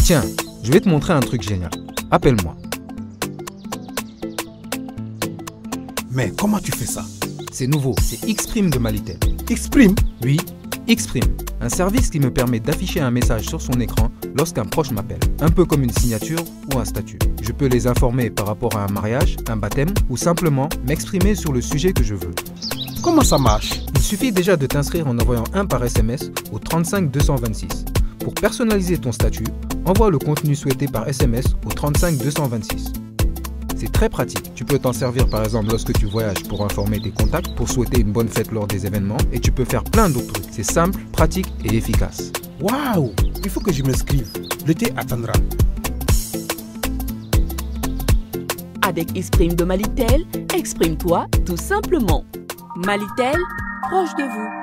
Tiens, je vais te montrer un truc génial. Appelle-moi. Mais comment tu fais ça? C'est nouveau, c'est Xprime de Malitel. Xprime? Oui, Xprime, un service qui me permet d'afficher un message sur son écran lorsqu'un proche m'appelle. Un peu comme une signature ou un statut. Je peux les informer par rapport à un mariage, un baptême ou simplement m'exprimer sur le sujet que je veux. Comment ça marche? Il suffit déjà de t'inscrire en envoyant un par SMS au 35 226. Pour personnaliser ton statut, envoie le contenu souhaité par SMS au 35 226. C'est très pratique. Tu peux t'en servir par exemple lorsque tu voyages pour informer tes contacts, pour souhaiter une bonne fête lors des événements et tu peux faire plein d'autres trucs. C'est simple, pratique et efficace. Waouh! Il faut que je m'inscrive. L'été attendra. Avec Xprime de Malitel, exprime-toi tout simplement. Malitel, proche de vous.